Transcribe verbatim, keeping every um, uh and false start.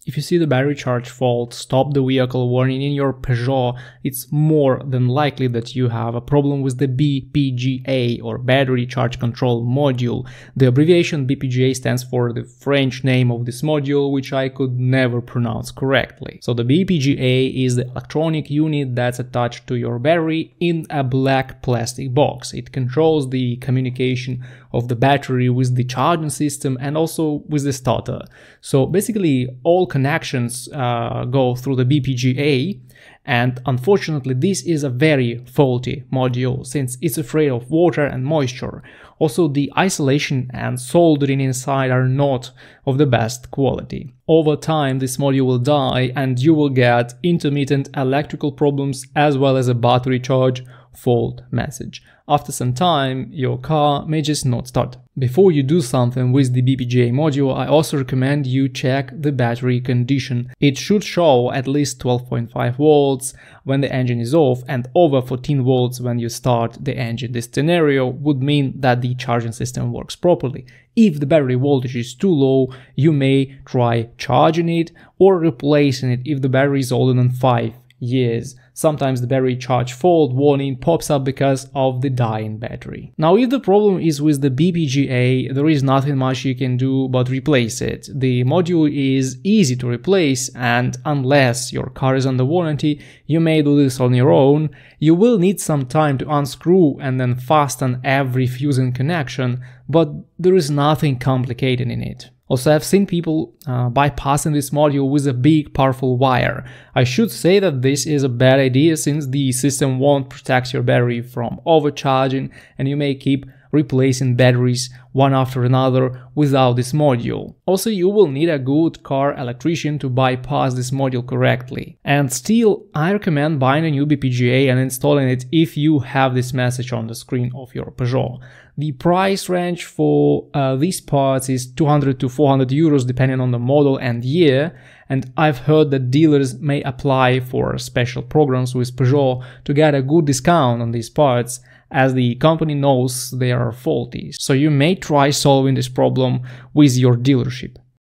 If you see the battery charge fault, stop the vehicle warning in your Peugeot, it's more than likely that you have a problem with the B P G A or battery charge control module. The abbreviation B P G A stands for the French name of this module, which I could never pronounce correctly. So the B P G A is the electronic unit that's attached to your battery in a black plastic box. It controls the communication of the battery with the charging system and also with the starter. So basically all connections uh, go through the B P G A, and unfortunately this is a very faulty module since it's afraid of water and moisture. Also, the isolation and soldering inside are not of the best quality. Over time this module will die and you will get intermittent electrical problems as well as a battery charge fault message. After some time, your car may just not start. Before you do something with the B P G A module, I also recommend you check the battery condition. It should show at least twelve point five volts when the engine is off and over fourteen volts when you start the engine. This scenario would mean that the charging system works properly. If the battery voltage is too low, you may try charging it or replacing it if the battery is older than five years. Sometimes the battery charge fault warning pops up because of the dying battery. Now, if the problem is with the B P G A, there is nothing much you can do but replace it. The module is easy to replace, and unless your car is under warranty, you may do this on your own. You will need some time to unscrew and then fasten every fusing connection, but there is nothing complicated in it. Also, I've seen people uh, bypassing this module with a big powerful wire. I should say that this is a bad idea since the system won't protect your battery from overcharging and you may keep replacing batteries one after another without this module. Also, you will need a good car electrician to bypass this module correctly. And still, I recommend buying a new B P G A and installing it if you have this message on the screen of your Peugeot. The price range for uh, these parts is two hundred to four hundred euros depending on the model and year, and I've heard that dealers may apply for special programs with Peugeot to get a good discount on these parts, as the company knows they are faulty. So you may try solving this problem with your dealership.